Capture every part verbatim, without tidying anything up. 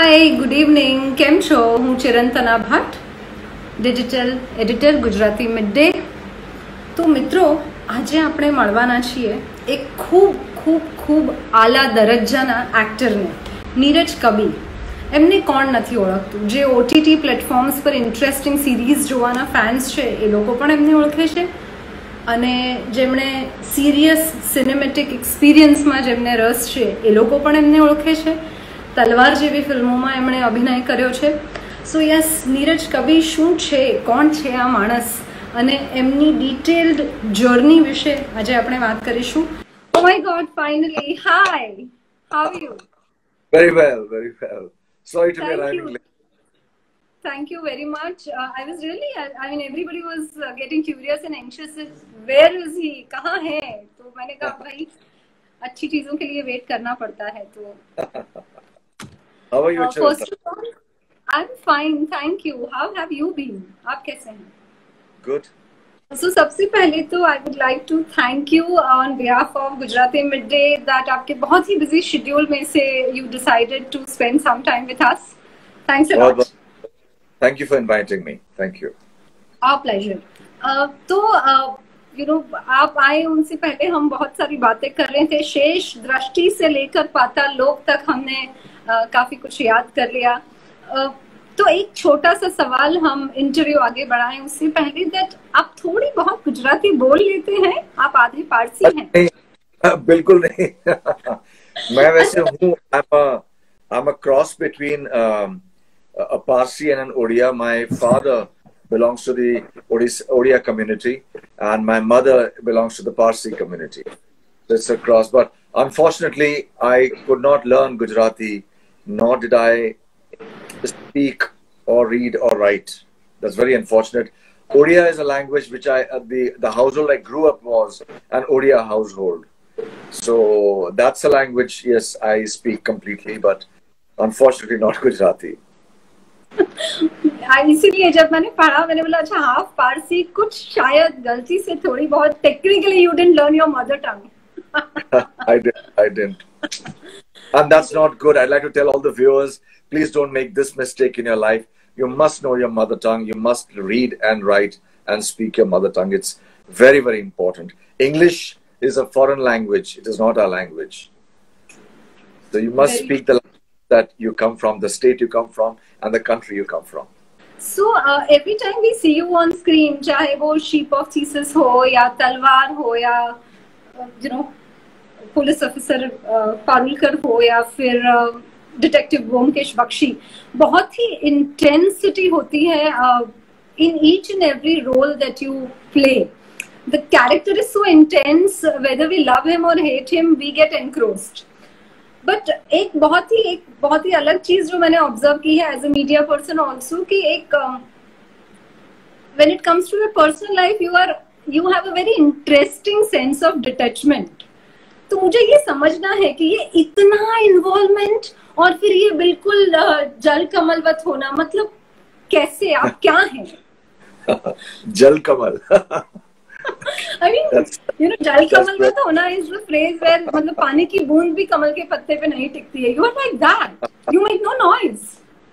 હાય, good evening. કેમ છો? હું Chirantana Bhatt, digital editor, Gujarati mid day. તો મિત્રો, આજે આપણે મળવાના છીએ એક ખૂબ ખૂબ ખૂબ આલા દરજ્જાના એક્ટરને, નીરજ કબી. એમને કોણ નથી ઓળખતું? જે ઓટીટી પ્લેટફોર્મ્સ પર ઇન્ટરેસ્ટિંગ સિરીઝ જોવાના ફેન્સ છે એ લોકો પણ એમને ઓળખે છે, અને જેમણે સિરિયસ સિનેમેટિક એક્સપિરિયન્સમાં જેમને રસ છે એ લોકો પણ એમને ઓળખે છે. તલવાર જેવી ફિલ્મોમાં એમણે અભિનય કર્યો છે. સો યસ, નીરજ કબી શું છે, કોણ છે આ માણસ, અને એમની ડિટેલ્ડ જર્ની વિશે આજે આપણે વાત કરીશું. Oh my god, finally. Hi, how are you? Very well, very well. Sorry to be arriving late. Thank you very much. Uh, I was really, I, I mean, everybody was uh, getting curious and anxious. Where is he? कहाँ है? तो मैंने कहा भाई अच्छी चीजों के लिए वेट करना पड़ता है. तो How are you, uh, Chiranta? first of all, I'm fine, thank you. How have you been? आप कैसे हैं? Good. So सबसे पहले तो I would like to thank you on behalf of Gujarati Midday that आपके बहुत ही busy schedule में से you decided to spend some time with us. Thanks a Well, lot. well, thank you for inviting me. Thank you. Our pleasure. Uh, तो you know आप आए उनसे पहले हम बहुत सारी बातें कर रहे थे. शेष दृष्टि से लेकर पाताल लोक तक हमने uh, काफी कुछ याद कर लिया. uh, तो एक छोटा सा सवाल हम इंटरव्यू आगे बढ़ाएं उससे पहले, दैट आप थोड़ी बहुत गुजराती बोल लेते हैं? आप आधे पारसी हैं? नहीं, बिल्कुल नहीं. मैं वैसे हूँ. I'm a I'm a cross between um, a Parsi and an Odia. My father belongs to the Odis, Odia community, and my mother belongs to the Parsi community. So it's a cross. But unfortunately, I could not learn Gujarati, nor did I speak or read or write. That's very unfortunate. Odia is a language which I, uh, the, the household I grew up was an Odia household. So that's a language, yes, I speak completely, but unfortunately not Gujarati. इसीलिए जब मैंने पढ़ा मैंने बोला अच्छा half Parsi, कुछ शायद गलती से थोड़ी बहुत technically you didn't learn your mother tongue. I didn't. I didn't. And that's not good. I'd like to tell all the viewers, please don't make this mistake in your life. You must know your mother tongue. You must read and write and speak your mother tongue. It's very, very important. English is a foreign language. It is not our language. So you must Very speak the language that you come from, the state you come from, and the country you come from. So uh, every time we see you on screen, चाहे वो Sheep of Theseus हो या तलवार हो या you know police officer Parulkar हो या फिर डिटेक्टिव ब्योमकेश बख्शी, बहुत ही इंटेंसिटी होती है in each and every role that you play. The character is so intense, whether we love him or hate him, we get engrossed. But एक बहुत ही एक बहुत ही अलग चीज जो मैंने ऑब्जर्व की है as a media person also, कि एक when it comes to your personal life, you are you have a very interesting sense of detachment. तो मुझे ये समझना है कि ये इतना इन्वॉल्वमेंट और फिर ये बिल्कुल जल कमलवत होना, मतलब कैसे, आप क्या हैं? Jal Kamal. I mean, That's, you know, जल कमलवत होना is the phrase where मतलब पानी की बूंद भी कमल के पत्ते पे नहीं टिकती है. You are like that. You make no noise.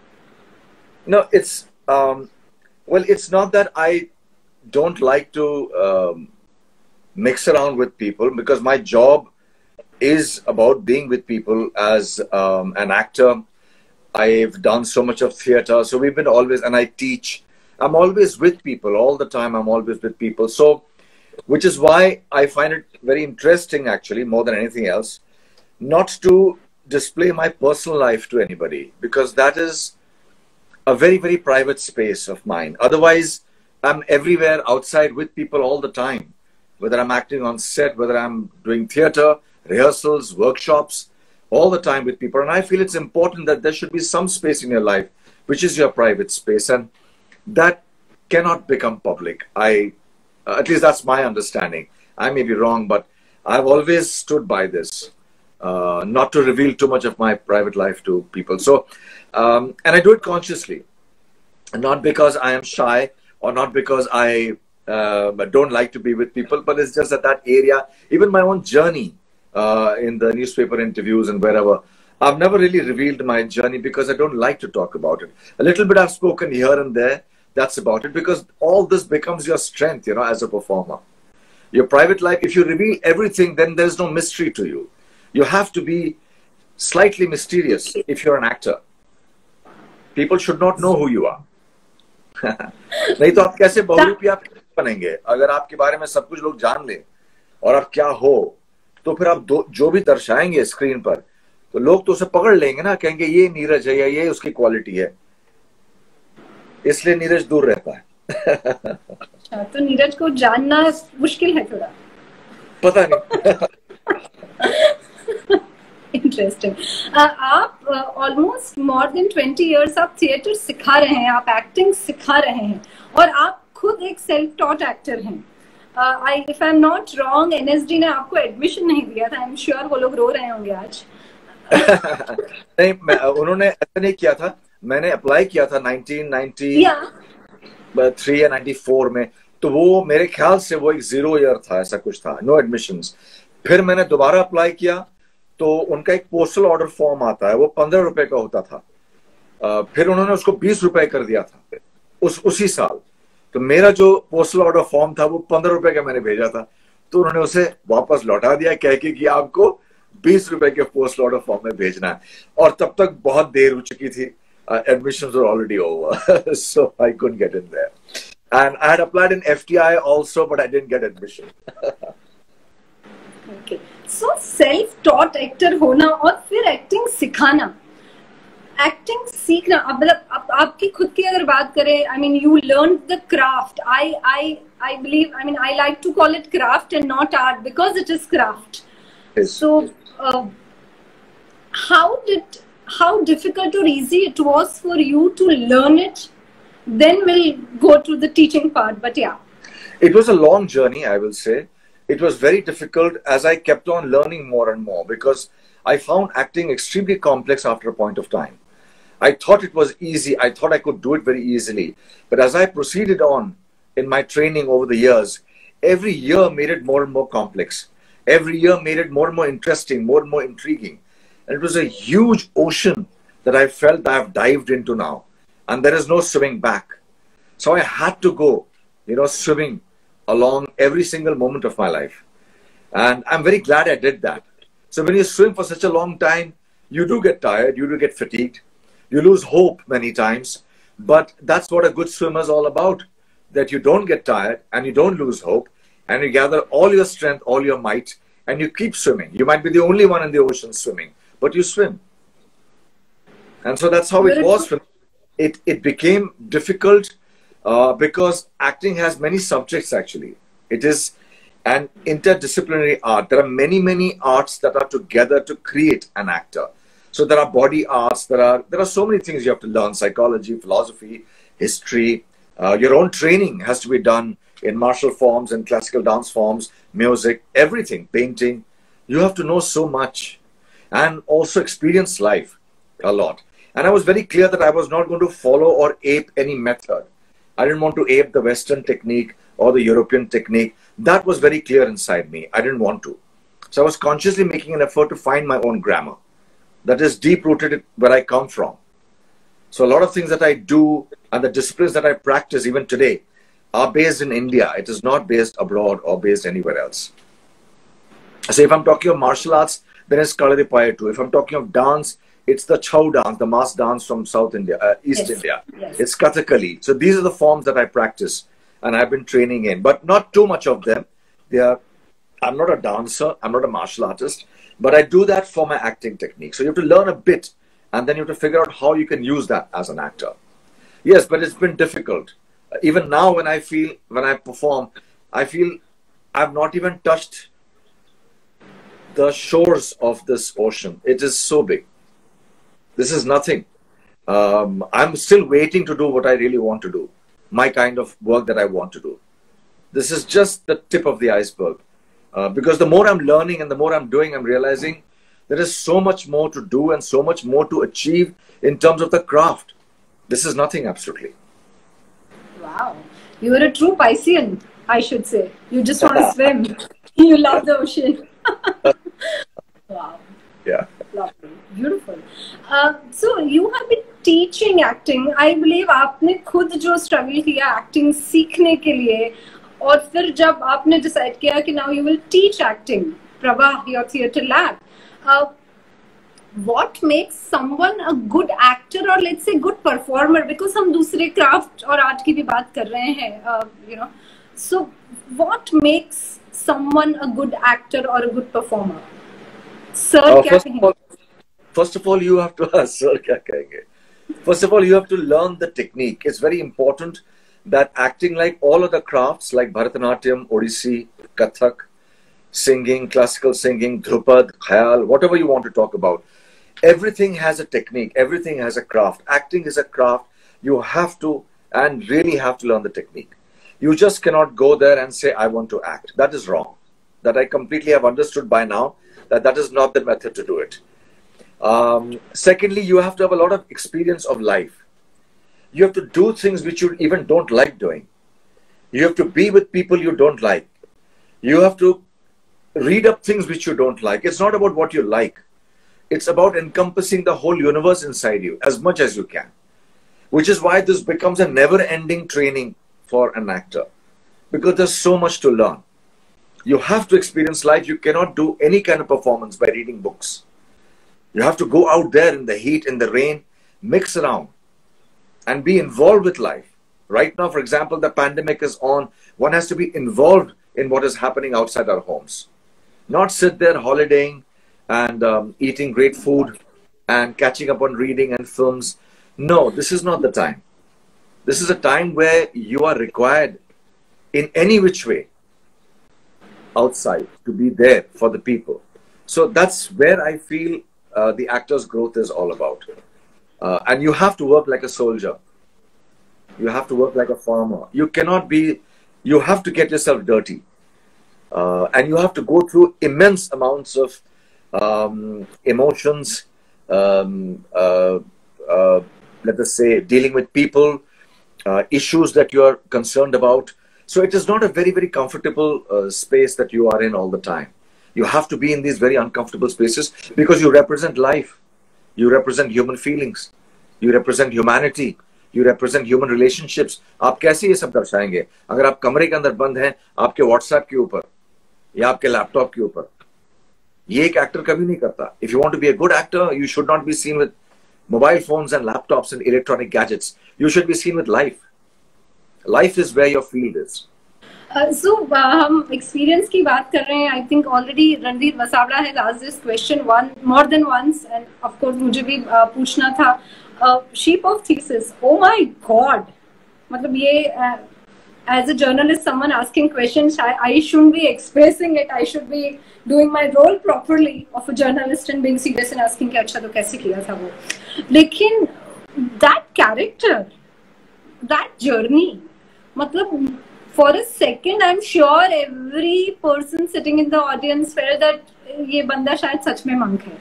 No, it's um, well, it's not that I don't like to um, mix around with people, because my job is about being with people as um, an actor. I've done so much of theater, so we've been always, and I teach. I'm always with people all the time. I'm always with people. So, which is why I find it very interesting, actually, more than anything else, not to display my personal life to anybody, because that is a very, very private space of mine. Otherwise, I'm everywhere outside with people all the time, whether I'm acting on set, whether I'm doing theater, rehearsals, workshops, all the time with people. And I feel it's important that there should be some space in your life, which is your private space. And that cannot become public. I, uh, at least that's my understanding. I may be wrong, but I've always stood by this, uh, not to reveal too much of my private life to people. So, um, and I do it consciously, not because I am shy or not because I uh, don't like to be with people, but it's just that that area, even my own journey uh, in the newspaper interviews and wherever, I've never really revealed my journey because I don't like to talk about it. A little bit I've spoken here and there. That's about it, because all this becomes your strength, you know, as a performer. Your private life, if you reveal everything, then there's no mystery to you. You have to be slightly mysterious if you're an actor. People should not know who you are. नहीं तो आप कैसे बहुरूपी आप बनेंगे? अगर आपके बारे में सब कुछ लोग जान ले और आप क्या हो, तो फिर आप दो, जो भी दर्शाएंगे स्क्रीन पर, तो लोग तो उसे पकड़ लेंगे ना, कहेंगे ये नीरज है या ये उसकी क्वालिटी है। इसलिए नीरज दूर रहता है। अच्छा, तो नीरज को जानना मुश्किल है थोड़ा। पता नहीं। इंटरेस्टिंग। आप almost more than twenty years आप थिएटर सिखा रहे हैं, आप एक्टिंग सिखा रहे हैं, और आप खुद एक सेल्फ टॉट एक्टर हैं। I if I am not wrong, NSD ने आपको एडमिशन नहीं दिया था। आई एम श्योर वो लोग रो रहे होंगे आज। नहीं, मैं, उन्होंने ऐसा नहीं किया था। मैंने अप्लाई किया था नाइनटीन नाइंटी थ्री या नाइंटी फोर में, तो वो मेरे ख्याल से वो एक जीरो ईयर था, ऐसा कुछ था, नो एडमिशंस। फिर मैंने दोबारा अप्लाई किया, तो उनका एक पोस्टल ऑर्डर फॉर्म आता है, वो पंद्रह रुपए का होता था। आ, फिर उन्होंने उसको बीस रुपए कर दिया था उस उसी साल। तो मेरा जो पोस्टल ऑर्डर फॉर्म था वो पंद्रह रुपए का मैंने भेजा था, तो उन्होंने उसे वापस लौटा दिया, कह के कि आपको बीस रुपए के पोस्टल ऑर्डर फॉर्म में भेजना है। और तब तक बहुत देर हो चुकी थी, admissions were already over, so I couldn't get in there, and I had applied in FTI also, but I didn't get admission. Okay, so self taught actor होना और फिर एक्टिंग सिखाना, एक्टिंग सीखना, मतलब आप, आपकी खुद की अगर बात करें, I mean you learn the craft. I I I believe, I mean I like to call it craft and not art, because it is craft. So how did how difficult or easy it was for you to learn it? Then we'll go to the teaching part, but yeah. It was a long journey, I will say. It was very difficult as I kept on learning more and more, because I found acting extremely complex after a point of time. I thought it was easy. I thought I could do it very easily. But as I proceeded on in my training over the years, every year made it more and more complex. Every year made it more and more interesting, more and more intriguing. And it was a huge ocean that I felt I have dived into now. And there is no swimming back. So I had to go, you know, swimming along every single moment of my life. And I'm very glad I did that. So when you swim for such a long time, you do get tired, you do get fatigued, you lose hope many times. But that's what a good swimmer is all about, that you don't get tired and you don't lose hope, and you gather all your strength, all your might, and you keep swimming. You might be the only one in the ocean swimming, but you swim. And so that's how it was for me. It, it became difficult uh, because acting has many subjects actually. It is an interdisciplinary art. There are many, many arts that are together to create an actor. So there are body arts, there are, there are so many things you have to learn: psychology, philosophy, history. Uh, your own training has to be done in martial forms and classical dance forms, music, everything, painting. You have to know so much and also experience life a lot. And I was very clear that I was not going to follow or ape any method. I didn't want to ape the Western technique or the European technique. That was very clear inside me. I didn't want to. So I was consciously making an effort to find my own grammar that is deep-rooted where I come from. So a lot of things that I do and the disciplines that I practice even today are based in India. It is not based abroad or based anywhere else. So if I'm talking of martial arts, then it's Kalaripayattu. If I'm talking of dance, it's the Chau dance, the mass dance from South India, uh, East yes. India. Yes. It's Kathakali. So these are the forms that I practice and I've been training in, but not too much of them. They are, I'm not a dancer, I'm not a martial artist, but I do that for my acting technique. So you have to learn a bit and then you have to figure out how you can use that as an actor. Yes, but it's been difficult. Even now when I feel, when I perform, I feel I've not even touched the shores of this ocean. It is so big. This is nothing. Um, I'm still waiting to do what I really want to do. My kind of work that I want to do. This is just the tip of the iceberg. Uh, because the more I'm learning and the more I'm doing, I'm realizing there is so much more to do and so much more to achieve in terms of the craft. This is nothing, absolutely. Wow. You are a true Piscean, I should say. You just want to swim. You love the ocean. Wow. Yeah. Lovely. Beautiful. teaching acting, I believe आपने खुद जो struggle किया acting सीखने के लिए, और फिर जब आपने decide किया कि now you will teach acting, Prabha, your theatre lab. Uh, what makes someone a good actor or let's say good performer? Because हम दूसरे craft और art की भी बात कर रहे हैं, uh, you know. So what makes someone a good actor or a good performer? Sir, uh, क्या first, कहेंगे? of all, first of all, you have to ask, sir, क्या कहेंगे? First of all, you have to learn the technique. It's very important that acting, like all other crafts, like Bharatanatyam, Odissi, Kathak, singing, classical singing, Dhrupad, Khayal, whatever you want to talk about, everything has a technique. Everything has a craft. Acting is a craft. You have to and really have to learn the technique. You just cannot go there and say, I want to act. That is wrong. That I completely have understood by now, that that is not the method to do it. Um, secondly, you have to have a lot of experience of life. You have to do things which you even don't like doing. You have to be with people you don't like. You have to read up things which you don't like. It's not about what you like. It's about encompassing the whole universe inside you as much as you can. Which is why this becomes a never-ending training for an actor. Because there's so much to learn. You have to experience life. You cannot do any kind of performance by reading books. You have to go out there in the heat, in the rain, mix around and be involved with life. Right now, for example, the pandemic is on. One has to be involved in what is happening outside our homes. Not sit there holidaying and um, eating great food and catching up on reading and films. No, this is not the time. This is a time where you are required in any which way outside to be there for the people. So that's where I feel uh, the actor's growth is all about. Uh, and you have to work like a soldier. You have to work like a farmer. You cannot be, you have to get yourself dirty. Uh, and you have to go through immense amounts of um, emotions, um, uh, uh, let us say, dealing with people, uh, issues that you are concerned about. So it is not a very, very comfortable uh, space that you are in all the time. You have to be in these very uncomfortable spaces because you represent life. You represent human feelings. You represent humanity. You represent human relationships. आप कैसे ये सब दर्शाएंगे? अगर आप कमरे के अंदर बंद हैं, आपके WhatsApp के ऊपर या आपके लैपटॉप के ऊपर, ये एक एक्टर कभी नहीं करता. If you want to be a good actor, you should not be seen with mobile phones and laptops and electronic gadgets. You should be seen with life. Life is where your field is. Uh, so uh, हम experience की बात कर रहे हैं. I think already Randhir Vasavada has asked this question one more than once, and of course मुझे भी uh, पूछना था. Uh, sheep of Theseus. Oh my God! मतलब ये uh, as a journalist, someone asking questions, I, I shouldn't be expressing it. I should be doing my role properly of a journalist and being serious and asking कि अच्छा तो कैसे किया था वो. लेकिन that character, that journey, मतलब for a second, I'm sure every person sitting in the audience felt that ये बंदा शायद सच में मंक है.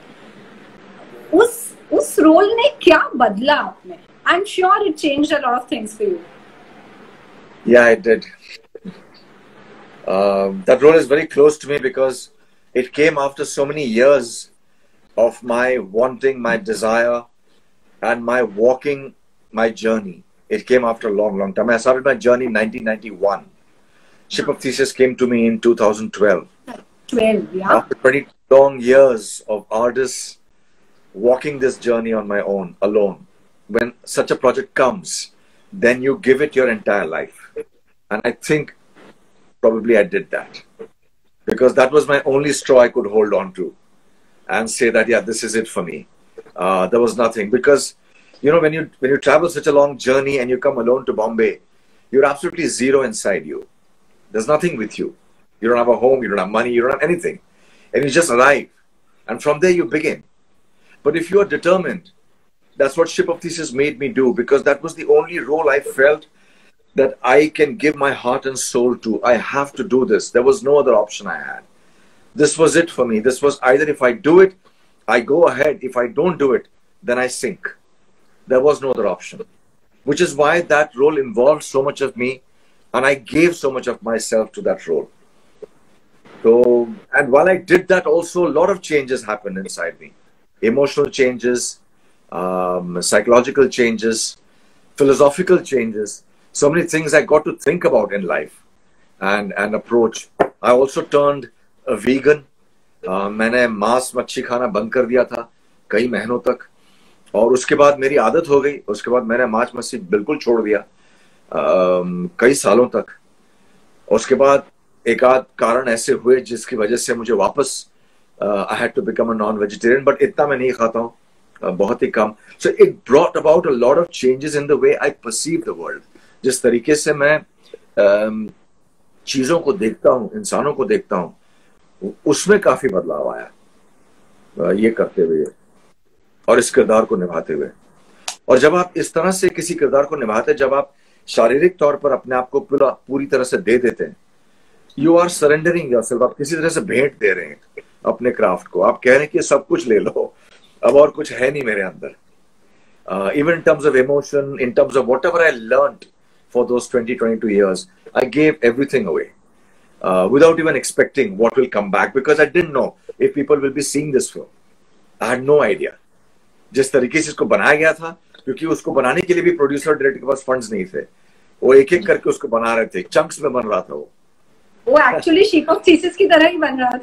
उस उस रोल ने क्या बदला आपने? I'm sure it changed a lot of things for you. Yeah, it did. Uh, that role is very close to me because it came after so many years of my wanting, my desire, and my walking my journey. It came after a long, long time. I started my journey in nineteen ninety-one. Ship of Theseus came to me in two thousand twelve. twelve, yeah. After twenty long years of artists walking this journey on my own, alone. When such a project comes, then you give it your entire life. And I think probably I did that. Because that was my only straw I could hold on to. And say that, yeah, this is it for me. Uh, there was nothing. Because, you know, when you, when you travel such a long journey and you come alone to Bombay, you're absolutely zero inside you. There's nothing with you. You don't have a home, you don't have money, you don't have anything. And you just arrive. And from there you begin. But if you are determined, that's what Ship of Theseus made me do, because that was the only role I felt that I can give my heart and soul to. I have to do this. There was no other option I had. This was it for me. This was either if I do it, I go ahead. If I don't do it, then I sink. There was no other option. Which is why that role involved so much of me, and I gave so much of myself to that role. So, and while I did that also, a lot of changes happened inside me. Emotional changes, um, psychological changes, philosophical changes, so many things I got to think about in life and, and approach. I also turned a vegan. Uh, मैंने मांस मच्छी खाना बंद कर दिया था कई महीनों तक, और उसके बाद मेरी आदत हो गई. उसके बाद मैंने मांस मच्छी बिल्कुल छोड़ दिया uh, कई सालों तक. उसके बाद एक आध कारण ऐसे हुए जिसकी वजह से मुझे वापस I had to become a non vegetarian, but इतना मैं नहीं खाता हूँ, uh, बहुत ही कम. So it brought about a lot of changes in the way I perceive the world. जिस तरीके से मैं uh, चीजों को देखता हूँ, इंसानों को देखता हूँ, उसमें काफी बदलाव आया ये करते हुए और इस किरदार को निभाते हुए. और जब आप इस तरह से किसी किरदार को निभाते हैं, जब आप शारीरिक तौर पर अपने आप को पूरा पूरी तरह से दे देते हैं, यू आर सरेंडरिंग योरसेल्फ. आप किसी तरह से भेंट दे रहे हैं अपने क्राफ्ट को. आप कह रहे हैं कि सब कुछ ले लो, अब और कुछ है नहीं मेरे अंदर. Even in terms of emotion, in terms of whatever I learned for those twenty twenty two years, I gave everything away. Uh, without even expecting what will come back, because I didn't know if people will be seeing this film. I had no idea. जिस तरीके से इसको बनाया गया था, क्योंकि उसको बनाने के लिए भी प्रोड्यूसर डायरेक्टर के पास फंड्स नहीं थे, वो एक एक करके उसको बना रहे थे, चंक्स में बन रहा था वो. वो एक्चुअली शीप ऑफ थीसिस की तरह ही बन रहा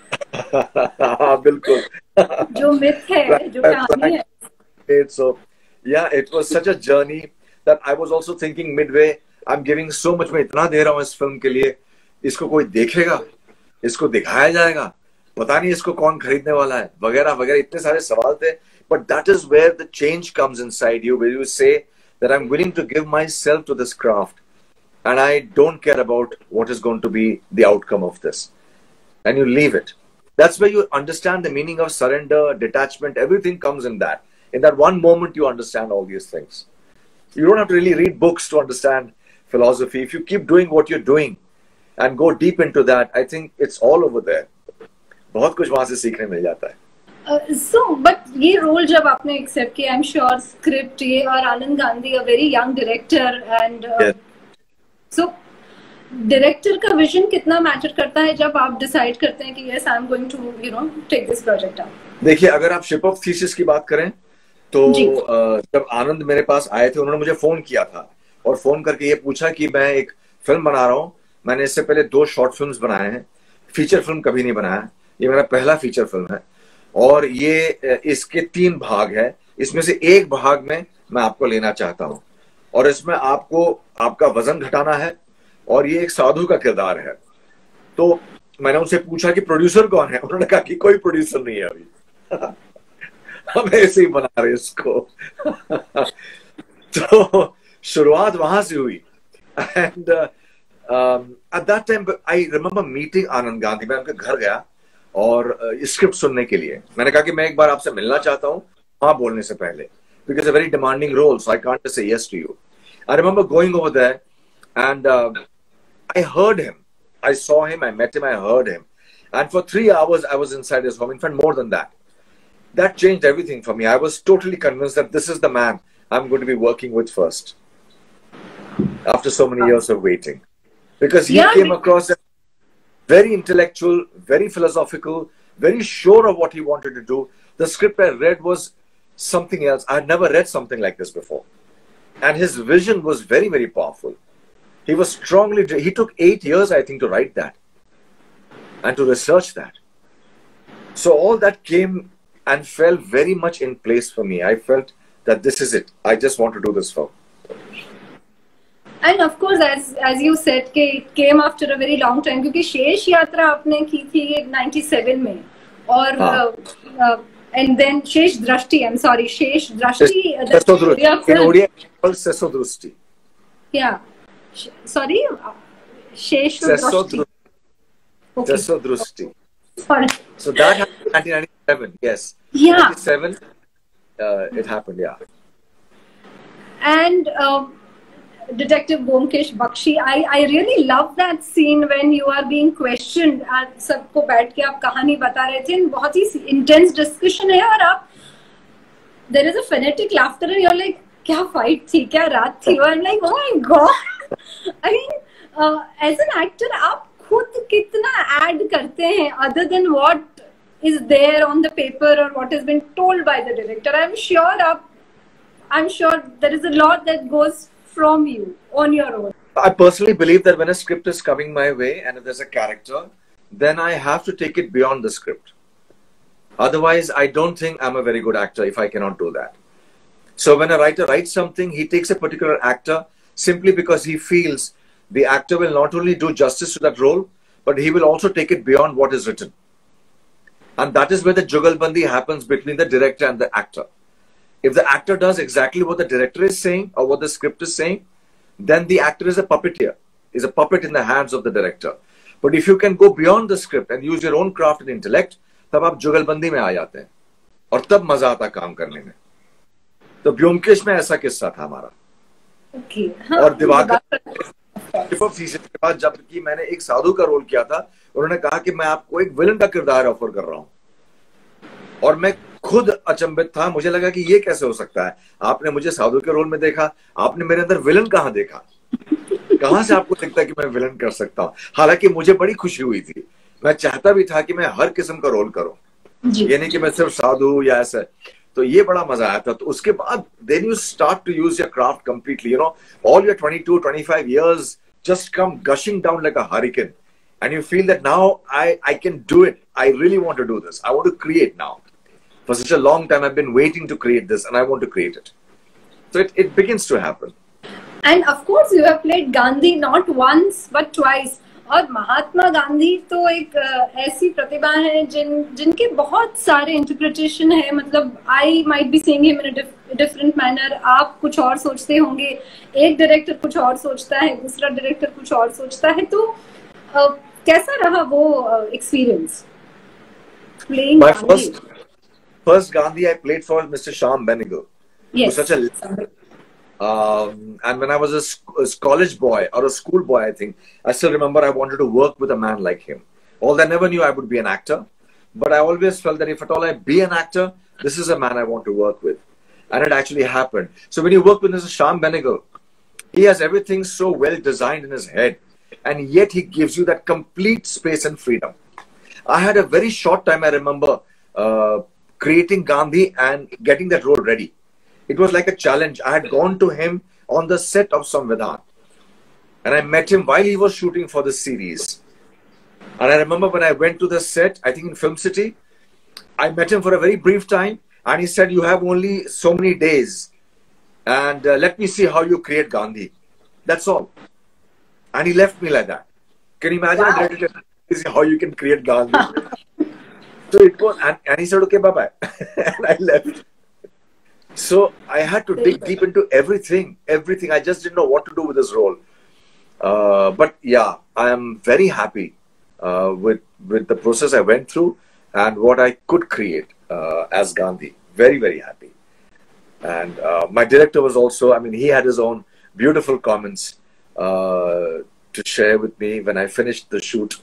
था. हाँ बिल्कुल. जो मिथ है, जो कहानी है. So yeah, it was such a journey that I was also thinking midway, I'm giving so much, मैं इतना दे रहा हूँ इस फिल्म के लिए, इसको कोई देखेगा, इसको दिखाया जाएगा, पता नहीं इसको कौन खरीदने वाला है, वगैरह वगैरह इतने सारे सवाल थे. But that is where the change comes inside you, where you say that I'm willing to give myself to this craft and I don't care about what is going to be the outcome of this, and you leave it. That's where you understand the meaning of surrender, detachment. Everything comes in that. In that one moment you understand all these things. You don't have to really read books to understand philosophy. If you keep doing what you're doing and go deep into that, I think it's all over there. बहुत कुछ वहां से सीखने मिल जाता है. So, but ये role जब आपने एक्सेप्ट किया, I'm sure स्क्रिप्ट ये और Anand Gandhi, a very young director, and uh, yes. so director का विजन कितना मैटर करता है जब आप डिसाइड करते हैं कि yes, I'm going to, you know, take this project up. देखिए, अगर आप शिप ऑफ थीसिस की बात करें तो जब आनंद मेरे पास आए थे, उन्होंने मुझे फोन किया था और फोन करके ये पूछा कि मैं एक फिल्म बना रहा हूँ. मैंने इससे पहले दो शॉर्ट फिल्म्स बनाए हैं, फीचर फिल्म कभी नहीं बनाया, ये मेरा पहला फीचर फिल्म है, और ये इसके तीन भाग है. इसमें से एक भाग में मैं आपको लेना चाहता हूँ, और इसमें आपको आपका वजन घटाना है, और ये एक साधु का किरदार है. तो मैंने उनसे पूछा कि प्रोड्यूसर कौन है. उन्होंने कहा कि कोई प्रोड्यूसर नहीं है अभी, हम ऐसे ही बना रहे इसको. तो शुरुआत वहां से हुई. And at that time I remember meeting Anand Gandhi. मैं उनके घर गया और स्क्रिप्ट uh, सुनने के लिए. मैंने कहा कि मैं एक बार आपसे मिलना चाहता हूँ, हाँ बोलने से पहले, because a very demanding role, so I can't say yes to you. I remember going over there and I heard him, I saw him, I met him, I heard him, and for three hours I was inside his home. In fact more than that. That changed everything for me. I was totally convinced that this is the man I'm going to be working with first, after so many years of waiting, because he yeah, came across as very intellectual, very philosophical, very sure of what he wanted to do. The script I read was something else. I had never read something like this before, and his vision was very, very powerful. He was strongly, he took eight years, I think, to write that and to research that. So all that came and fell very much in place for me. I felt that this is it. I just want to do this film. And of course, as as you said, कि it came after a very long time, क्योंकि शेष यात्रा आपने की थी ninety-seven में, और हाँ. uh, uh, and then शेष दृष्टि, I'm sorry, शेष दृष्टि, in Odia called Seso Drusti. Yeah, sorry, शेष दृष्टि. Seso Drusti. Sorry. So that happened in nineteen ninety-seven. Yes. Yeah. ninety-seven. Uh, it happened. Yeah. And uh, Detective Byomkesh Bakshi, I I really love that scene when you are being questioned. आप सबको बैठ के आप कहानी बता रहे थे. बहुत ही intense discussion है, और आप there is a frenetic laughter and you're like, क्या fight थी, क्या रात थी. I'm like, oh my god. I mean, uh, as an actor, आप खुद कितना ऐड करते हैं other than what is there on the paper or what has been told by the director. I'm sure up, I'm sure there is a lot that goes from you on your own. I personally believe that when a script is coming my way and if there's a character, then I have to take it beyond the script. Otherwise, I don't think I'm a very good actor if I cannot do that. So when a writer writes something, he takes a particular actor simply because he feels the actor will not only do justice to that role, but he will also take it beyond what is written. And that is where the jugalbandi happens between the director and the actor. If the actor does exactly what the director is saying or what the script is saying, then the actor is a puppeteer, is a puppet in the hands of the director. But if you can go beyond the script and use your own craft and intellect, तब आप जुगलबंदी में आ जाते हैं और तब मजा आता काम करने में. तो ब्योमकेश में ऐसा किस्सा था हमारा. Okay. हाँ, और दिवाकर सीजन के बाद जब कि मैंने एक साधु का रोल किया था, उन्होंने कहा कि मैं आपको एक विलन का किरदार ऑफर कर रहा हूं. और मैं खुद अचंभित था. मुझे लगा कि ये कैसे हो सकता है. आपने मुझे साधु के रोल में देखा, आपने मेरे अंदर विलन कहाँ देखा, कहां से आपको लगता है कि मैं विलन कर सकता हूँ. हालांकि मुझे बड़ी खुशी हुई थी. मैं चाहता भी था कि मैं हर किस्म का रोल करूं, ये नहीं कि मैं सिर्फ साधु या ऐसा. तो ये बड़ा मजा आया था. तो उसके बाद then you start to use your craft completely. You know, all your twenty-two, twenty-five years just come gushing down like a hurricane, and you feel that now I I can do it. I really want to do this. I want to create now. For such a long time, I've been waiting to create this, and I want to create it. So it it begins to happen. And of course, you have played Gandhi not once but twice. और महात्मा गांधी तो एक ऐसी प्रतिभा है जिन जिनके बहुत सारे interpretation है. मतलब I might be seeing him in a different manner. आप कुछ और सोचते होंगे, एक डायरेक्टर कुछ और सोचता है, दूसरा डायरेक्टर कुछ और सोचता है. तो uh, कैसा रहा वो experience playing Gandhi? First first Gandhi I played for mister Shyam Benegal. Yes. Such a Um, and when I was a, a college boy or a school boy, I think, I still remember I wanted to work with a man like him. Although I never knew I would be an actor, but I always felt that if at all I be an actor, this is a man I want to work with. And it actually happened. So when you work with Mister Shyam Benegal, he has everything so well designed in his head, and yet he gives you that complete space and freedom. I had a very short time, I remember, uh, creating Gandhi and getting that role ready. It was like a challenge. I had gone to him on the set of Samvidhan, and I met him while he was shooting for the series. And I remember when I went to the set, I think in Film City, I met him for a very brief time, and he said, "You have only so many days, and uh, let me see how you create Gandhi." That's all. And he left me like that. Can you imagine? Wow. A director, how you can create Gandhi? So it was, and, and he said, "Okay, bye bye," and I left. So I had to dig deep into everything, everything. I just didn't know what to do with this role. Uh, but yeah, I am very happy uh, with with the process I went through and what I could create uh, as Gandhi. Very, very happy. And uh, my director was also, I mean, he had his own beautiful comments uh, to share with me when I finished the shoot.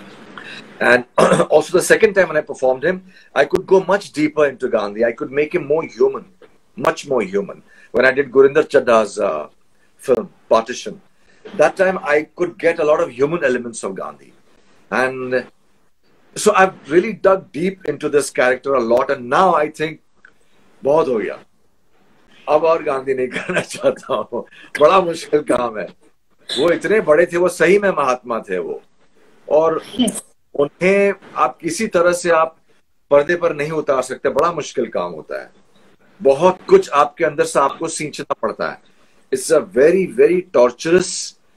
And also the second time when I performed him, I could go much deeper into Gandhi. I could make him more human. Much more human. When I did Gurinder Chadda's uh, film, Partition, that time I could get a lot of human elements of Gandhi. And so I've really dug deep into this character a lot. And now I think, बहुत हो गया. अब और गांधी नहीं करना चाहता हूँ. बड़ा मुश्किल काम है. वो इतने बड़े थे, वो सही में महात्मा थे वो. और उन्हें आप किसी तरह से आप पर्दे पर नहीं उतार सकते. बड़ा मुश्किल काम होता है. बहुत कुछ आपके अंदर से आपको सींचना पड़ता है. It's a very, very torturous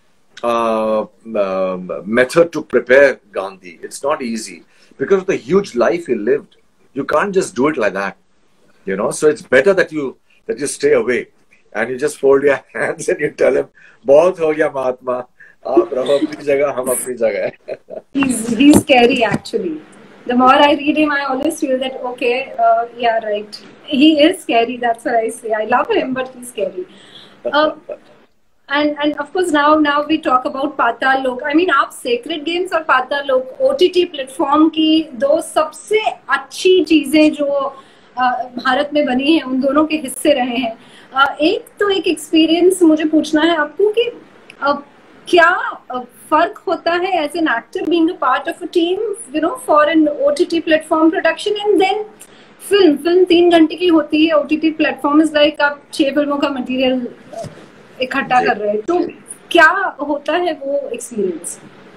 uh, uh, method to prepare Gandhi. It's not easy because of the huge life he lived. You can't just do it like that, you know. So it's better that you that you stay away and you just fold your hands and you tell him, "बहुत हो गया महात्मा, आप रहो अपनी जगह, हम अपनी जगह." He's he's scary actually. The more I read him, I always feel that, okay, uh, yeah, right. He is scary. That's what I say. I love him, but he's scary. Uh, and and of course now now we talk about Paatal Lok. I mean, आप Sacred Games और Paatal Lok O T T platform की दो सबसे अच्छी चीजें जो uh, Bharat में बनी हैं, उन दोनों के हिस्से रहे हैं. uh, एक तो एक एक्सपीरियंस मुझे पूछना है आपको कि uh, क्या फर्क होता है as an actor being a part of a team, you know, for an OTT platform production, and then film film तीन घंटे की होती है, ओटीटी प्लेटफॉर्म इज लाइक आप छह फिल्मों का मटेरियल इकट्ठा कर रहे हैं, तो क्या होता है वो एक्सपीरियंस?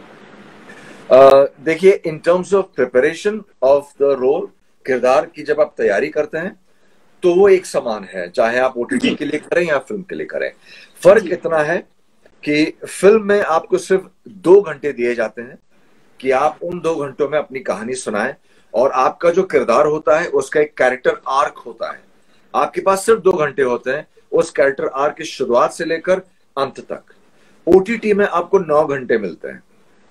uh, देखिए, in terms of preparation of the role, किरदार की जब आप तैयारी करते हैं तो वो एक समान है, चाहे आप ओटीटी के लिए करें या फिल्म के लिए करें। फर्क इतना है कि फिल्म में आपको सिर्फ दो घंटे दिए जाते हैं कि आप उन दो घंटों में अपनी कहानी सुनाएं, और आपका जो किरदार होता है उसका एक कैरेक्टर आर्क होता है। आपके पास सिर्फ दो घंटे होते हैं उस कैरेक्टर आर्क की शुरुआत से लेकर अंत तक। ओटीटी में आपको नौ घंटे मिलते हैं,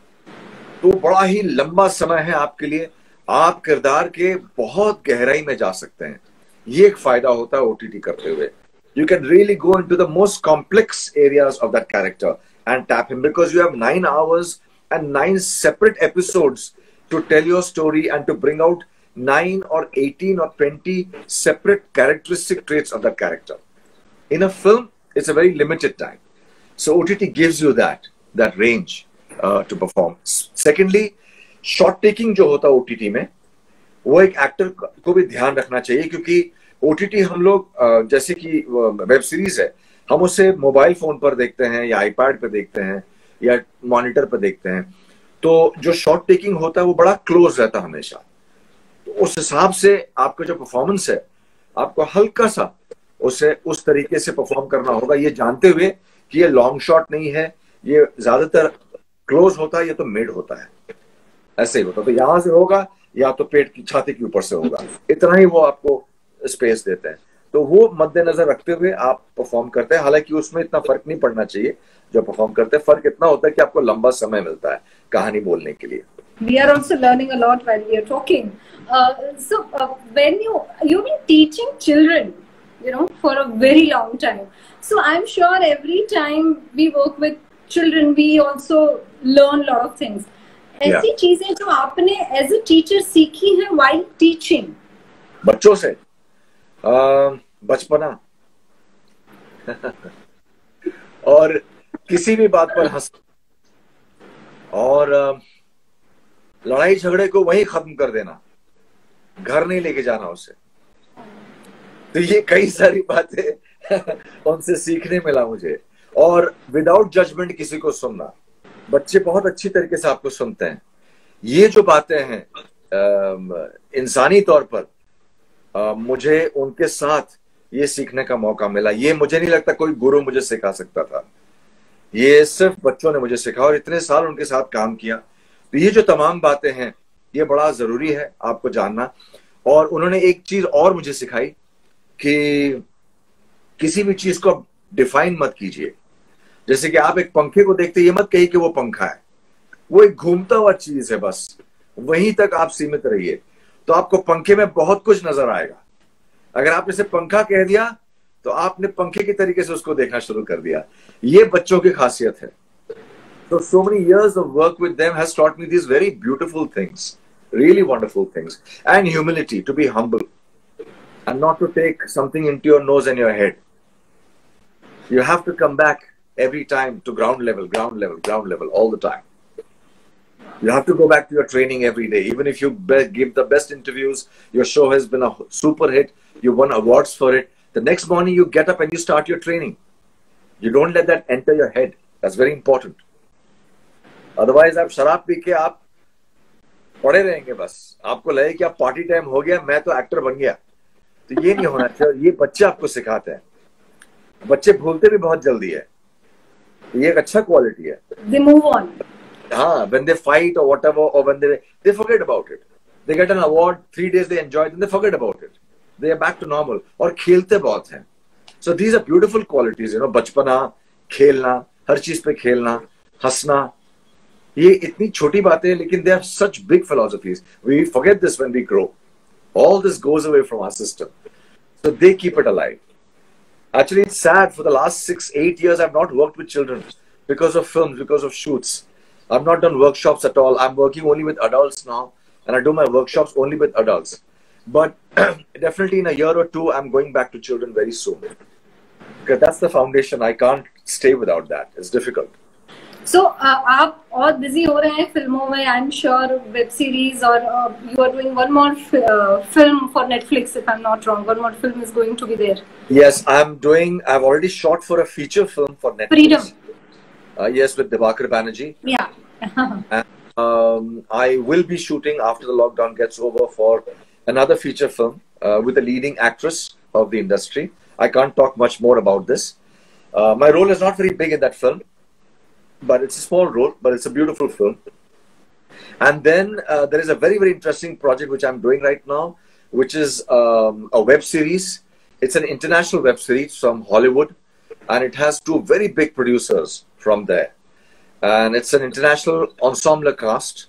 तो बड़ा ही लंबा समय है आपके लिए। आप किरदार के बहुत गहराई में जा सकते हैं, ये एक फायदा होता है ओटीटी करते हुए। You can really go into the most complex areas of that character and tap him, because you have nine hours and nine separate episodes to tell your story and to bring out nine or eighteen or twenty separate characteristic traits of that character. In a film, it's a very limited time. So O T T gives you that, that range uh, to perform. Secondly, shot taking जो होता है O T T में, वो एक actor को भी ध्यान रखना चाहिए, क्योंकि ओटीटी हम लोग जैसे कि वेब सीरीज है, हम उसे मोबाइल फोन पर देखते हैं या आईपैड पर देखते हैं या मॉनिटर पर देखते हैं, तो जो शॉट टेकिंग होता है वो बड़ा क्लोज रहता है हमेशा। तो उस हिसाब से आपका जो परफॉर्मेंस है, आपको हल्का सा उसे उस तरीके से परफॉर्म करना होगा, ये जानते हुए कि ये लॉन्ग शॉट नहीं है, ये ज्यादातर क्लोज होता है, ये तो मिड होता है, ऐसे ही होता है। तो यहां से होगा या तो पेट की छाती के ऊपर से होगा, इतना ही वो आपको स्पेस देते हैं। तो वो मद्देनजर रखते हुए आप परफॉर्म करते हैं। हालांकि उसमें इतना फर्क नहीं पड़ना चाहिए जो परफॉर्म करते हैं, फर्क इतना होता है कि आपको लंबा समय मिलता है कहानी बोलने के लिए। We are also learning a lot while we are talking. Uh, so uh, when you you've been teaching children, you know, for a very long time. So I'm sure every time we work with children, we also learn a lot of things. ऐसी yeah. चीजें जो आपने as a teacher सीखी है while teaching? बच्चों से बचपना और किसी भी बात पर हंस, और लड़ाई झगड़े को वहीं खत्म कर देना, घर नहीं लेके जाना उसे। तो ये कई सारी बातें उनसे सीखने मिला मुझे। और विदाउट जजमेंट किसी को सुनना, बच्चे बहुत अच्छी तरीके से आपको सुनते हैं। ये जो बातें हैं इंसानी तौर पर Uh, मुझे उनके साथ ये सीखने का मौका मिला। ये मुझे नहीं लगता कोई गुरु मुझे सिखा सकता था, ये सिर्फ बच्चों ने मुझे सिखा, और इतने साल उनके साथ काम किया। तो ये जो तमाम बातें हैं, ये बड़ा जरूरी है आपको जानना। और उन्होंने एक चीज और मुझे सिखाई कि किसी भी चीज को डिफाइन मत कीजिए। जैसे कि आप एक पंखे को देखते, ये मत कहिए कि वो पंखा है, वो एक घूमता हुआ चीज है, बस वहीं तक आप सीमित रहिए, तो आपको पंखे में बहुत कुछ नजर आएगा। अगर आपने इसे पंखा कह दिया तो आपने पंखे के तरीके से उसको देखना शुरू कर दिया। ये बच्चों की खासियत है। तो so many years of work with them has taught me these very beautiful things, really wonderful things, and humility, to be humble and not to take something into your nose and your head. You have to come back every time to ground level, ground level, ground level all the time. You have to go back to your training every day. Even if you be- give the best interviews, your show has been a super hit, you won awards for it, the next morning you get up and you start your training. You don't let that enter your head. That's very important. Otherwise, आप शराब P के आप पड़े रहेंगे, बस आपको लगे कि आप पार्टी टाइम हो गया, मैं तो एक्टर बन गया। तो ये नहीं होना चाहिए। ये बच्चे आपको सिखाते हैं। बच्चे भूलते भी बहुत जल्दी है, ये एक अच्छा क्वालिटी है। They move on. हाँ, when they fight or whatever, or when they they forget about it. They get an award, three days they enjoy it, and they forget about it. They are back to normal. और खेलते बहुत हैं. So these are beautiful qualities, you know. बचपना, खेलना, हर चीज पे खेलना, हंसना, ये इतनी छोटी बातें हैं, लेकिन they have such big philosophies. We forget this when we grow. All this goes away from our system. So they keep it alive. Actually, it's sad. For the last six, eight years, I've not worked with children because of films, because of shoots. I've not done workshops at all. I'm working only with adults now, and I do my workshops only with adults. But definitely in a year or two, I'm going back to children very soon. Because that's the foundation. I can't stay without that. It's difficult. So uh, आप और busy हो रहे हैं फिल्मों में, I am sure, web series, और you are doing one more film for Netflix, if I'm not wrong. One more film is going to be there. Yes, I'm doing. I've already shot for a feature film for Netflix. Freedom. Uh, yes, with Diwakar Banerjee. Yeah. And, um, I will be shooting after the lockdown gets over for another feature film uh, with a leading actress of the industry. I can't talk much more about this. Uh, my role is not very big in that film, but it's a small role, but it's a beautiful film. And then uh, there is a very, very interesting project which I'm doing right now, which is um, a web series. It's an international web series from Hollywood, and it has two very big producers from there. And it's an international ensemble cast.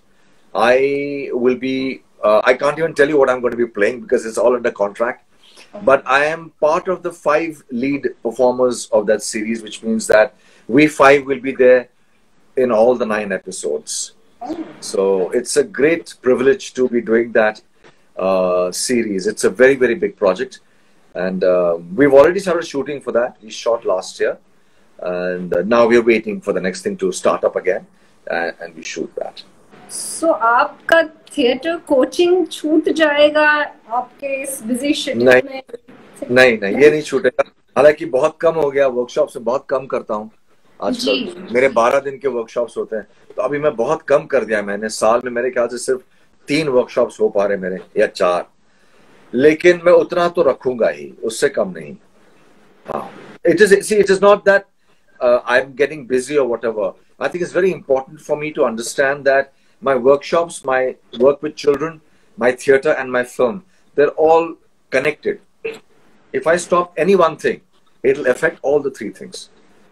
I will be, uh, I can't even tell you what I'm going to be playing because it's all under contract. But I am part of the five lead performers of that series, which means that we five will be there in all the nine episodes. So it's a great privilege to be doing that uh, series. It's a very, very big project. And uh, we've already started shooting for that. We shot last year. And uh, now we're waiting for the next thing to start up again. And, and we shoot that. So आपका theatre coaching छूट जाएगा आपके इस busy schedule में? नहीं नहीं, ये नहीं छूटेगा. हालांकि बहुत कम हो गया, वर्कशॉप में बहुत कम करता हूँ आजकल. मेरे बारह दिन के वर्कशॉप्स होते हैं, तो अभी मैं बहुत कम कर दिया मैंने. साल में मेरे ख्याल से सिर्फ तीन वर्कशॉप्स हो पा रहे मेरे, या चार. लेकिन मैं उतना तो रखूंगा ही, उससे कम नहीं. हाँ, it is, see, it is not that uh, I'm getting busy or whatever. I think it's very important for me to understand that my workshops, my work with children, my theater and my film, they're all connected. If I stop any one thing, it'll affect all the three things.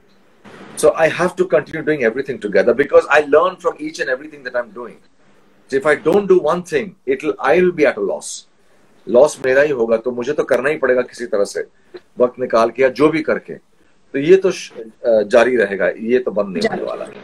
So I have to continue doing everything together because I learn from each and everything that I'm doing. So if I don't do one thing, it'll I will be at a loss. Loss मेरा ही होगा, तो मुझे तो करना ही पड़ेगा किसी तरह से, वक्त निकाल के या जो भी करके. तो ये तो जारी रहेगा, ये तो बंद नहीं होने वाला.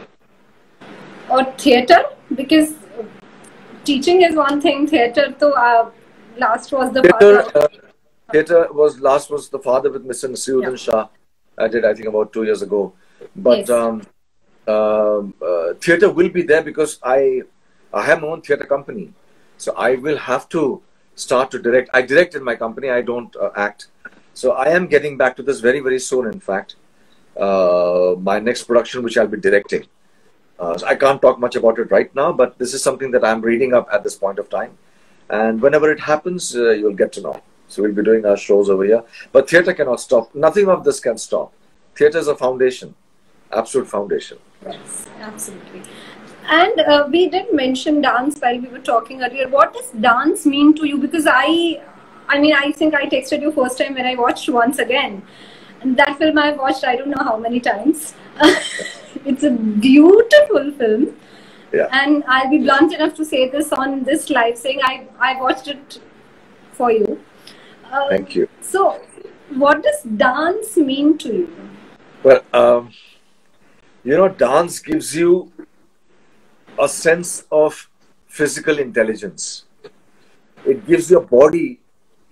और theatre, because teaching is one thing, theater तो uh, last was the theater, father. Uh, theater was last was the father with Mister Nasiruddin yeah. Shah. I did, I think, about two years ago. But yes. um, uh, uh, theater will be there because I I have my own theater company, so I will have to start to direct. I direct in my company. I don't uh, act. So I am getting back to this very very soon. In fact, uh, my next production, which I'll be directing. Uh, so I can't talk much about it right now, but this is something that I'm reading up at this point of time. And whenever it happens, uh, you'll get to know. So we'll be doing our shows over here. But theater cannot stop. Nothing of this can stop. Theater is a foundation, absolute foundation. Yes, absolutely. And uh, we did mention dance while we were talking earlier. What does dance mean to you? Because I, I mean, I think I texted you first time when I watched Once Again. And that film I've watched I don't know how many times. It's a beautiful film. Yeah. And I'll be blunt enough to say this on this live, saying I, I watched it for you. Uh, Thank you. So, what does dance mean to you? Well, um, you know, dance gives you a sense of physical intelligence. It gives your body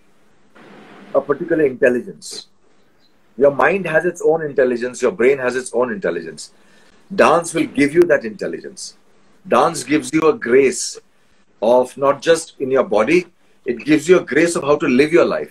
a particular intelligence. Your mind has its own intelligence. Your brain has its own intelligence. Dance will give you that intelligence. Dance gives you a grace of not just in your body, it gives you a grace of how to live your life.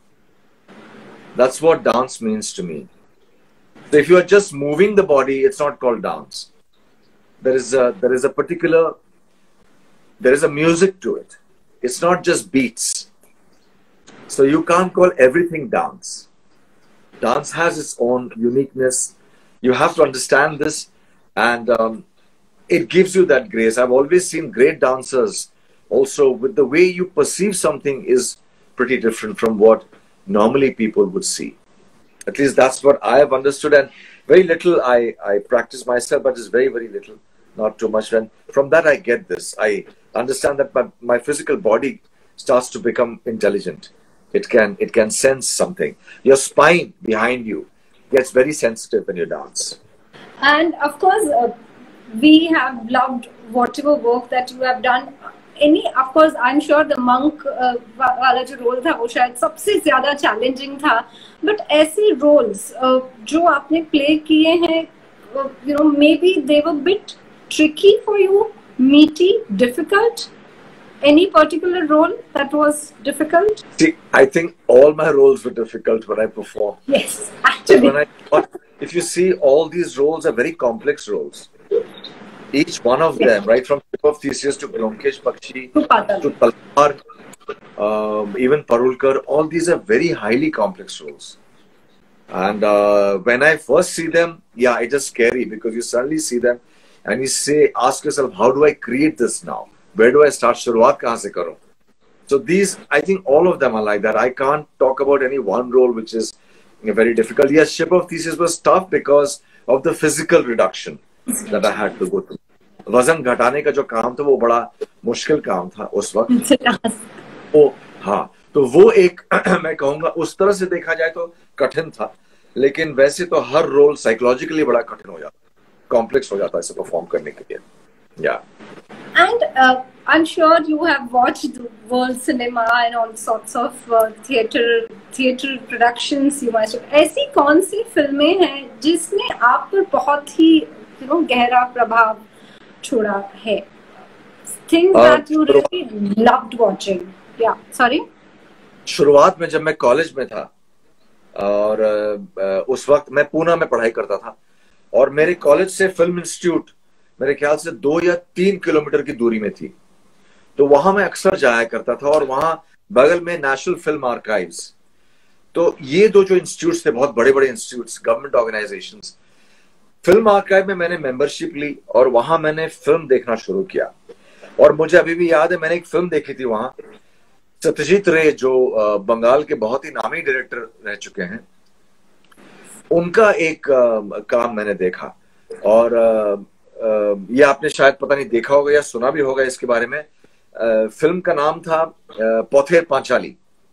That's what dance means to me. So if you are just moving the body, it's not called dance. There is a, there is a particular, there is a music to it. It's not just beats. So you can't call everything dance. Dance has its own uniqueness. You have to understand this, and um, it gives you that grace. I've always seen great dancers also with the way you perceive something is pretty different from what normally people would see. At least that's what I have understood, and very little I, I practice myself, but it's very, very little, not too much. And from that I get this. I understand that my, my physical body starts to become intelligent. It can, it can sense something. Your spine behind you gets very sensitive when you dance. And of course, uh, we have loved whatever work that you have done. Any, of course, I'm sure the monk uh, वाला जो role था वो शायद सबसे ज़्यादा challenging था. But ऐसे roles uh, जो आपने play किए हैं, uh, you know, maybe they were a bit tricky for you, meaty, difficult? Any particular role that was difficult? See, I think all my roles were difficult when I perform. Yes, actually. When I, if you see, all these roles are very complex roles. Each one of them, right from Ship of Theseus to Byomkesh Pakshi to Talwar, um, even Parulkar, all these are very highly complex roles. And uh, when I first see them, yeah, it is scary because you suddenly see them and you say, ask yourself, how do I create this now? Where do I start? Shuruaat kahan se karu? So these, I think all of them are like that. I can't talk about any one role which is very difficult. Yes, Ship of Theseus was tough because of the physical reduction that I had to go through. वजन घटाने का जो काम था वो बड़ा मुश्किल काम था उस वक्त. ओ हाँ, तो वो एक मैं कहूँगा उस तरह से देखा जाए तो कठिन था, लेकिन वैसे तो हर रोल साइकोलॉजिकली बड़ा कठिन हो जाता, कॉम्प्लेक्स हो जाता है इसे परफॉर्म करने के लिए. Yeah. And uh, I'm sure you have watched world cinema and all sorts of uh, theater theater productions. You must have. ऐसी कौन सी फिल्में हैं जिसने आप पर बहुत ही you know गहरा प्रभाव छोड़ा है? Things uh, that you really loved watching. Yeah. Sorry. शुरुआत में जब मैं कॉलेज में था और uh, उस वक्त मैं पूना में पढ़ाई करता था और मेरे कॉलेज से फिल्म इंस्टीट्यूट मेरे ख्याल से दो या तीन किलोमीटर की दूरी में थी, तो वहां मैं अक्सर जाया करता था और वहां बगल में नेशनल फिल्म आर्काइव्स. तो ये दो जो इंस्टीट्यूट्स थे, बहुत बड़े बड़े institutes, government organisations. Film archive में मैंने मेंबरशिप ली और वहां मैंने फिल्म देखना शुरू किया. और मुझे अभी भी याद है, मैंने एक फिल्म देखी थी वहां, सत्यजीत रे जो बंगाल के बहुत ही नामी डायरेक्टर रह चुके हैं, उनका एक काम मैंने देखा. और Uh, ये आपने शायद पता नहीं देखा होगा या सुना भी होगा इसके बारे में. uh, फिल्म का नाम था uh, पोथेर Panchali.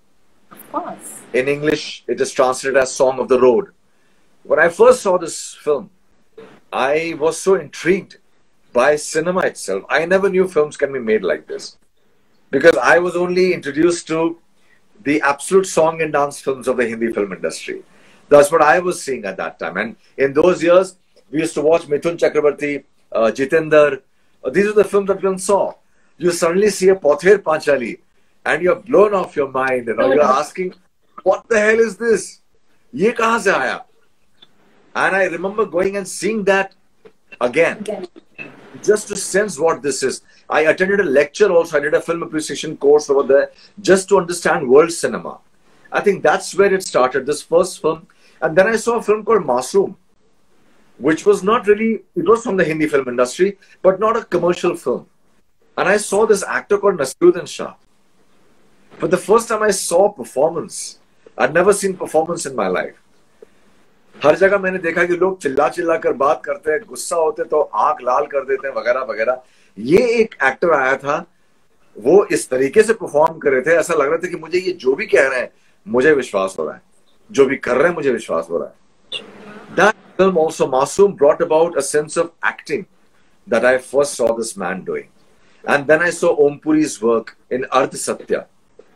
In English it is translated as Song of the Road. When I first saw this film, I was so intrigued by cinema itself. I never knew films can be made like this because I was only introduced to the absolute song and dance films of the Hindi film industry. That's what I was seeing at that time. And in those years, we used to watch Mithun Chakrabarti, uh, Jitendra. Uh, these are the films that one saw. You suddenly see a Pother Panchali and you're blown off your mind. You know, you're asking, what the hell is this? Ye kahan se aaya? And I remember going and seeing that again, again, just to sense what this is. I attended a lecture also. I did a film appreciation course over there just to understand world cinema. I think that's where it started, this first film. And then I saw a film called Masoom, which was not really, it was from the Hindi film industry, but not a commercial film. And I saw this actor called Naseeruddin Shah. For the first time I saw performance. I'd never seen performance in my life. हर जगह मैंने देखा कि लोग चिल्ला चिल्ला कर बात करते हैं, गुस्सा होते तो आंख लाल कर देते हैं वगैरह वगैरह. ये एक एक्टर आया था, वो इस तरीके से परफॉर्म कर रहे थे, ऐसा लग रहा था कि मुझे ये जो भी कह रहे हैं मुझे विश्वास हो रहा है, जो भी कर रहे हैं मुझे विश्वास हो रहा है. That film also, Masoom, brought about a sense of acting that I first saw this man doing. And then I saw Om Puri's work in Ardh Satya.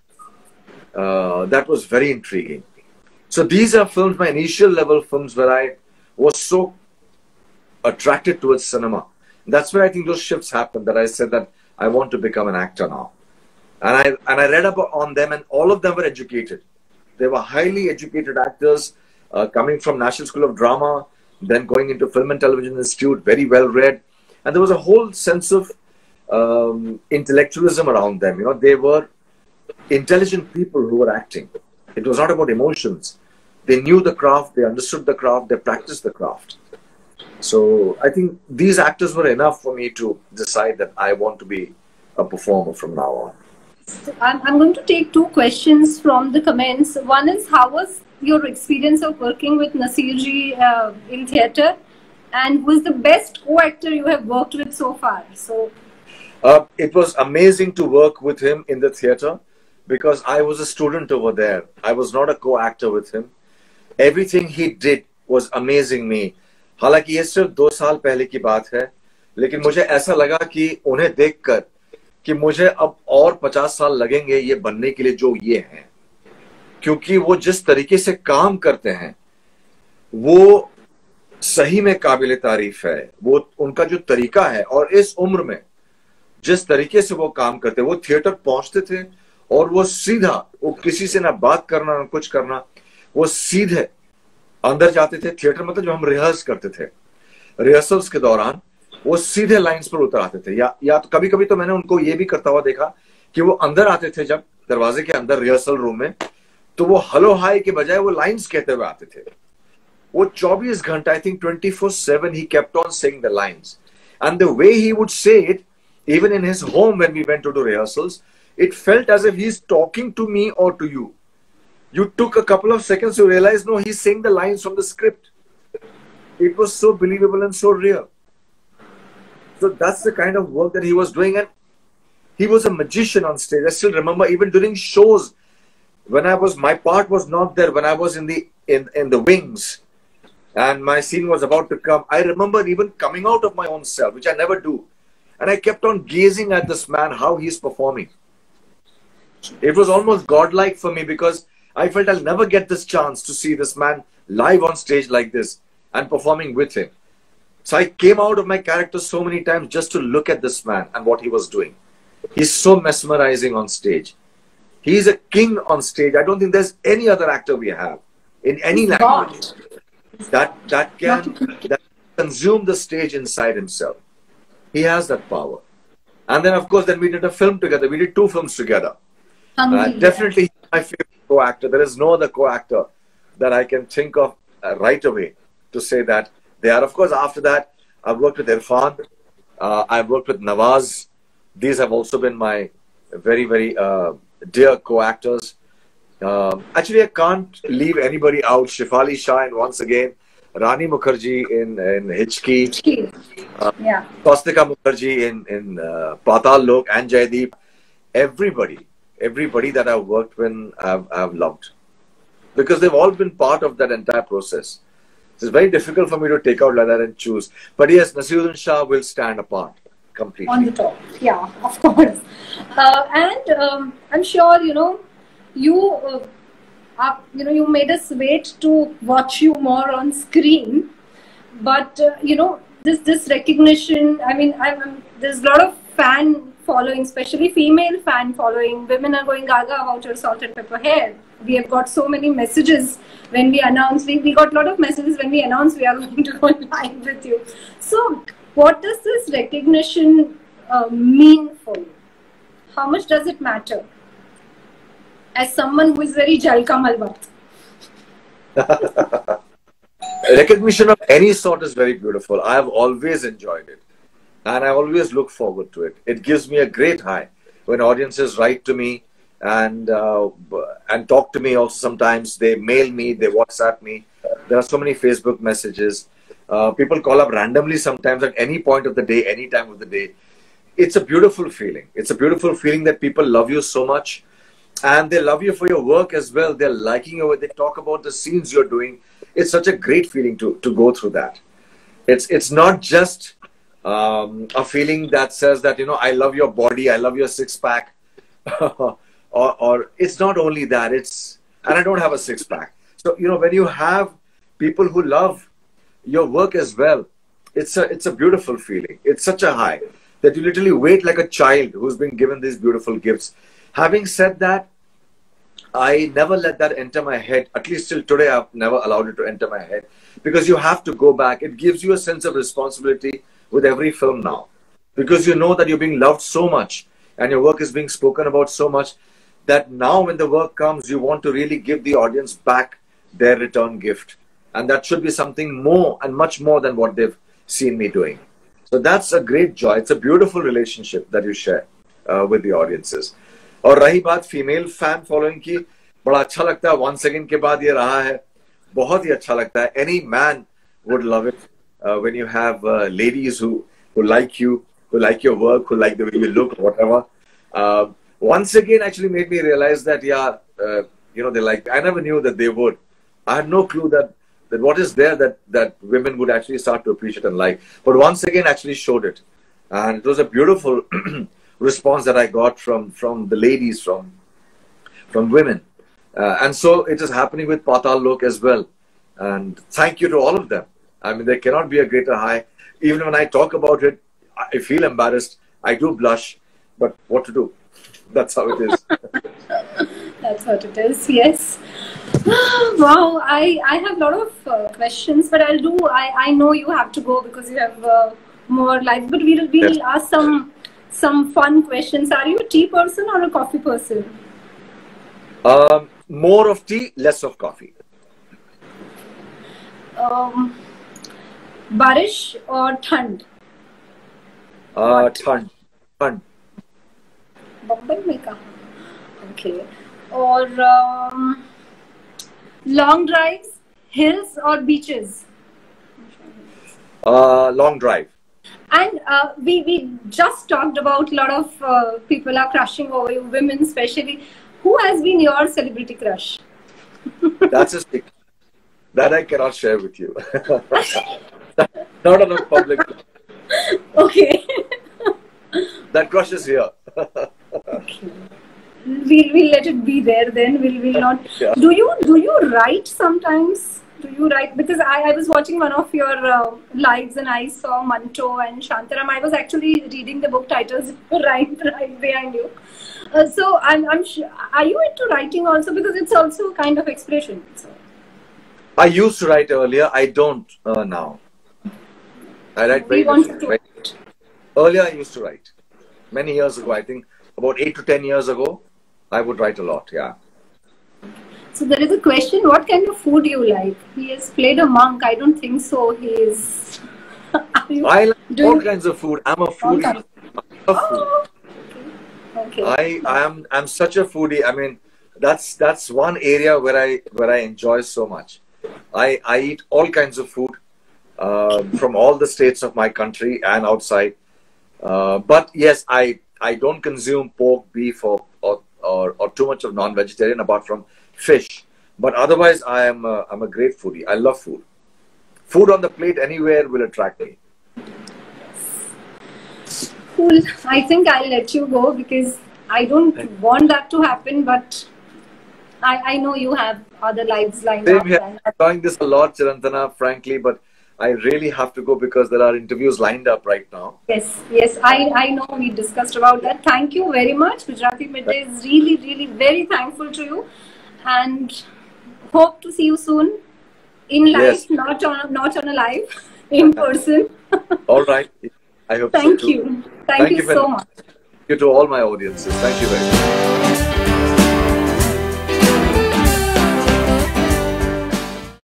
Uh, that was very intriguing. So these are films, my initial level films, where I was so attracted towards cinema. That's where I think those shifts happened, that I said that I want to become an actor now. And I, and I read about on them, and all of them were educated. They were highly educated actors, uh, coming from National School of Drama, then going into Film and Television Institute, very well read. And there was a whole sense of um, intellectualism around them. You know, they were intelligent people who were acting. It was not about emotions. They knew the craft, they understood the craft, they practiced the craft. So I think these actors were enough for me to decide that I want to be a performer from now on. I'm, I'm going to take two questions from the comments. One is, how was your experience of working with Naseer uh, in theatre? And who is the best co-actor you have worked with so far? So, uh, it was amazing to work with him in the theatre, because I was a student over there. I was not a co-actor with him. Everything he did was amazing me. हालांकि ये सिर्फ दो साल पहले की बात है, लेकिन मुझे ऐसा लगा कि उन्हें देखकर कि मुझे अब और पचास साल लगेंगे ये बनने के लिए जो ये हैं, क्योंकि वो जिस तरीके से काम करते हैं वो सही में काबिल तारीफ है। वो उनका जो तरीका है, और इस उम्र में जिस तरीके से वो काम करते, वो थिएटर पहुंचते थे और वो सीधा, वो किसी से ना बात करना ना कुछ करना, वो सीधे अंदर जाते थे। थिएटर मतलब जो हम रिहर्स करते थे, रिहर्सल्स के दौरान वो सीधे लाइंस पर उतर आते थे। या या तो कभी कभी तो मैंने उनको ये भी करता हुआ देखा कि वो अंदर आते थे जब दरवाजे के अंदर रिहर्सल रूम में, तो वो हेलो हाय के बजाय वो लाइंस कहते हुए आते थे। वो चौबीस घंटा, I think twenty four seven, he kept on saying the lines. And the way he would say it, even in his home when we went to do rehearsals, it felt as if he's talking to me or to you. You took a couple of seconds to realize, no, he's saying the lines from the script. It was so believable and so real. So that's the kind of work that he was doing. And he was a magician on stage. I still remember even during shows, when I was, my part was not there, when I was in the, in, in the wings, and my scene was about to come, I remember even coming out of my own self, which I never do. And I kept on gazing at this man, how he's performing. It was almost godlike for me, because I felt I'll never get this chance to see this man live on stage like this and performing with him. So I came out of my character so many times just to look at this man and what he was doing. He's so mesmerizing on stage. He's a king on stage. I don't think there's any other actor we have in any He's language God. that that can that consume the stage inside himself. He has that power. And then, of course, then we did a film together. We did two films together. Uh, definitely he's my favorite co-actor. There is no other co-actor that I can think of uh, right away to say that they are. Of course, after that, I've worked with Irfan. Uh, I've worked with Nawaz. These have also been my very, very uh, dear co-actors. Um, actually, I can't leave anybody out. Shefali Shah, and once again, Rani Mukherjee in, in Hichki. Uh, yeah. Swastika Mukherjee in, in uh, Patal Lok, and Jaideep. Everybody, everybody that I've worked with, I've, I've loved. Because they've all been part of that entire process. It's very difficult for me to take out like that and choose. But yes, Naseeruddin Shah will stand apart completely. On the top, yeah, of course. Uh, and um, I'm sure, you know, you, uh, are, you know, you made us wait to watch you more on screen. But, uh, you know, this, this recognition, I mean, I'm, I'm, there's a lot of fan following, especially female fan following. Women are going gaga about your salt and pepper hair. We have got so many messages when we announced, we, we got a lot of messages when we announced we are going to go live with you. So what does this recognition uh, mean for you? How much does it matter? As someone who is very Jalka Malbat. Recognition of any sort is very beautiful. I have always enjoyed it. And I always look forward to it. It gives me a great high when audiences write to me and uh, and talk to me also sometimes. They mail me, they WhatsApp me. There are so many Facebook messages. Uh, people call up randomly sometimes at any point of the day, any time of the day. It's a beautiful feeling. It's a beautiful feeling that people love you so much. And they love you for your work as well. They're liking you. They talk about the scenes you're doing. It's such a great feeling to, to go through that. It's, it's not just um, a feeling that says that, you know, I love your body, I love your six-pack. or, or it's not only that. It's, and I don't have a six-pack. So, you know, when you have people who love your work as well, it's a, it's a beautiful feeling. It's such a high that you literally wait like a child who's been given these beautiful gifts. Having said that, I never let that enter my head. At least till today, I've never allowed it to enter my head. Because you have to go back. It gives you a sense of responsibility with every film now. Because you know that you're being loved so much and your work is being spoken about so much that now when the work comes, you want to really give the audience back their return gift. And that should be something more and much more than what they've seen me doing. So that's a great joy. It's a beautiful relationship that you share uh, with the audiences. और रही बात female fan following की, बड़ा अच्छा लगता है. One second के बाद ये रहा है, बहुत ही अच्छा लगता है. Any man would love it uh, when you have uh, ladies who who like you, who like your work, who like the way you look, whatever. Uh, once again, actually made me realize that yeah, uh, you know, they like. I never knew that they would. I had no clue that that what is there that that women would actually start to appreciate and like. But once again, actually showed it, and it was a beautiful response that I got from from the ladies, from from women, uh, and so it is happening with Patal Lok as well. And thank you to all of them I mean, there cannot be a greater high. Even when I talk about it, I feel embarrassed. I do blush, but what to do? That's how it is. That's what it is. Yes. Wow. I I have a lot of uh, questions, but I'll do. I I know you have to go because you have uh, more life. But we'll we'll Yes. ask some some fun questions. Are you a tea person or a coffee person? Um, more of tea, less of coffee. Um, Barish or thand? Uh, thand. Thand. Bombay mein kaha? Okay. Or um, long drives, hills or beaches? Uh, long drive. And uh, we we just talked about a lot of uh, people are crushing over you, women especially. Who has been your celebrity crush? That's a secret that I cannot share with you. Not on a public. Okay. That crush is here. Okay. We'll, we'll let it be there then. We'll, we'll not. Yeah. Do you do you write sometimes? Do you write? Because I, I was watching one of your uh, lives and I saw Manto and Shantaram. I was actually reading the book titles right, right behind you. Uh, so I'm, I'm sure. Are you into writing also? Because it's also a kind of expression. So. I used to write earlier. I don't uh, now. I write very We want much. to. Right? Earlier, I used to write. Many years ago, I think about eight to ten years ago, I would write a lot. Yeah. So there is a question, what kind of food do you like? He has played a monk. I don't think so. He is... I like all kinds of food. I'm a foodie. I love food. Oh, okay. I I am I'm such a foodie. I mean, that's that's one area where I where I enjoy so much. I I eat all kinds of food uh, from all the states of my country and outside. Uh, but yes, I I don't consume pork, beef, or or or, or too much of non-vegetarian apart from fish. But otherwise, I am a, I'm a great foodie. I love food. Food on the plate anywhere will attract me. Cool. I think I'll let you go because I don't want that to happen, but I, I know you have other lives lined Same up. here. And I'm enjoying this a lot, Chirantana, frankly, but I really have to go because there are interviews lined up right now. yes, yes, I, I know we discussed about that. Thank you very much. Gujarati Midday is really, really very thankful to you and hope to see you soon in live, Yes. not on not on a live, in person. All right. I hope Thank so too. you. Thank, Thank you you so very much. Thank you to all my audiences. Thank you very much.